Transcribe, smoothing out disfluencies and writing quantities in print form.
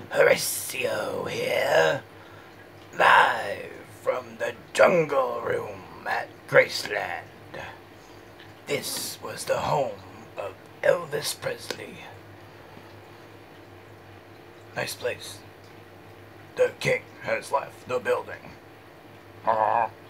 Horacio here, live from the jungle room at Graceland. This was the home of Elvis Presley. Nice place. The king has left the building.